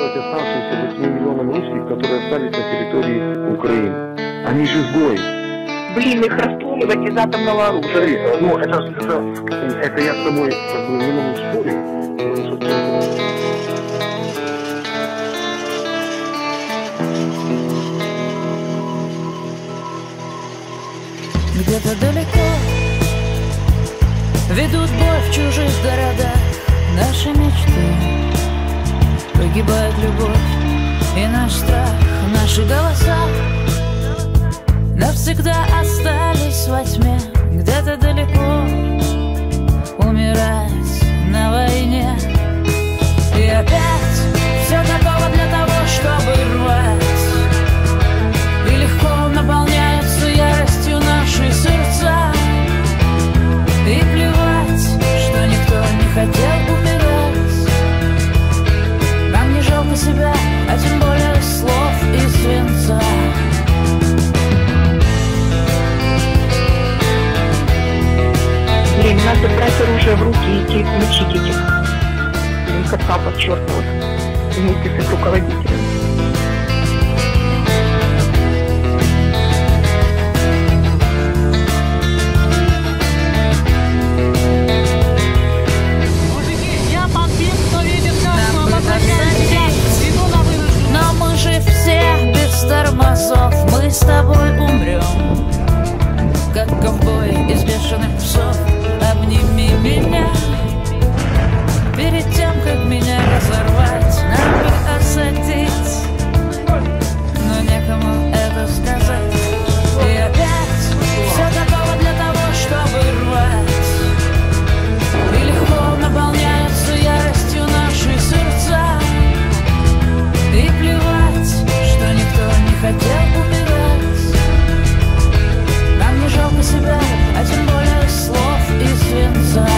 делать оставшимся 8 миллионам русских, которые остались на территории Украины? Они же изгои. Блин, их расстреливать из атомного оружия. Смотри, ну это я с тобой как бы не могу спорить. Где-то далеко ведут бой в чужих городах наши мечты. Погибает любовь и наш страх, наши голоса навсегда остались во тьме. Где-то далеко умирать на войне. И опять все готово для того, чтобы рвать. И легко наполняются яростью наши сердца. И плевать, что никто не хотел умирать. Нам не жалко себя, а тем более слов и свинца. Блин, надо брать оружие в руки и идти мочить этих кацапов чертовых вместе с их руководителем. Но мы же все без тормозов, мы с тобой умрем, как ковбой из бешеных псов. Обними меня перед тем, как меня разорвать. Нам бы осадить, но некому это сказать. И опять все готово для того, чтобы рвать. И легко наполняются яростью наши сердца. И плевать, что никто не хотел умирать. Нам не жалко себя, а тем более слов и свинца.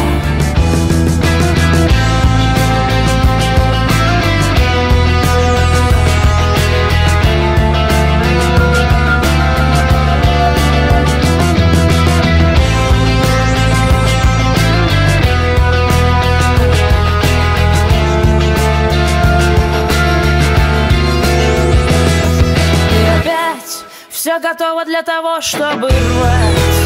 И опять все готово для того, чтобы рвать.